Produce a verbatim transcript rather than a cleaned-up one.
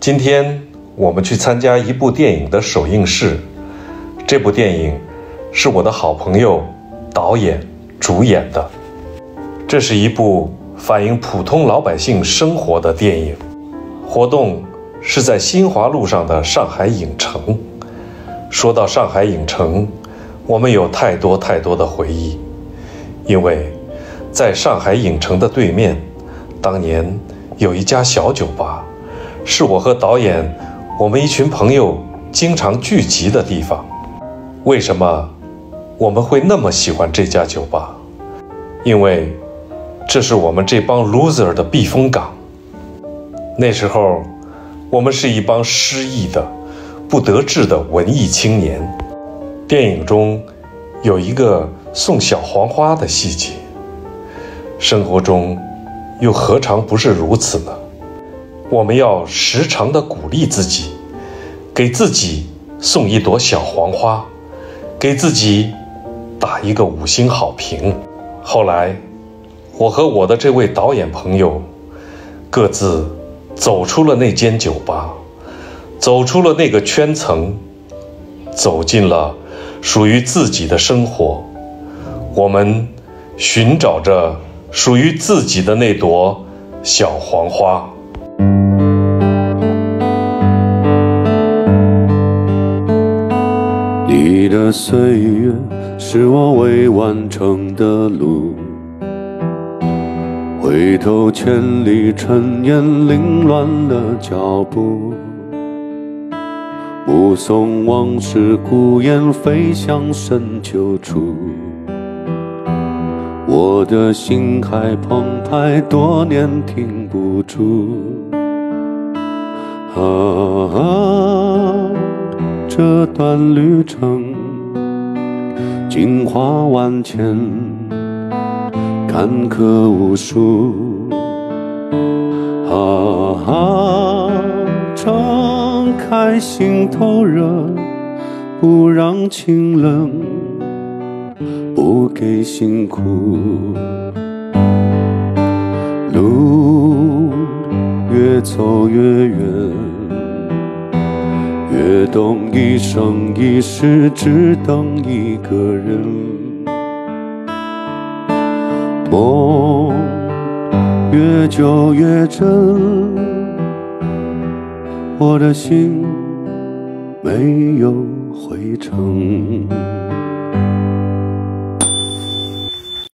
今天我们去参加一部电影的首映式，这部电影是我的好朋友导演主演的。这是一部反映普通老百姓生活的电影。活动是在新华路上的上海影城。说到上海影城，我们有太多太多的回忆，因为在上海影城的对面，当年有一家小酒吧，是我和导演我们一群朋友经常聚集的地方。为什么我们会那么喜欢这家酒吧？因为这是我们这帮 loser 的避风港。那时候我们是一帮失意的不得志的文艺青年。电影中有一个送小黄花的细节，生活中又何尝不是如此呢？我们要时常地鼓励自己，给自己送一朵小黄花，给自己打一个五星好评。后来我和我的这位导演朋友各自走出了那间酒吧，走出了那个圈层，走进了属于自己的生活。我们寻找着属于自己的那朵小黄花。 你的岁月是我未完成的路，回头千里尘烟凌乱了脚步，目送往事孤雁飞向深秋处，我的心还澎湃，多年停不住。啊啊，这段旅程惊花万千，坎坷无数。啊啊，敞开心头热，不让清冷，不给辛苦。路越走越远，越懂一生一世只等一个人。梦越久越真，我的心没有回程。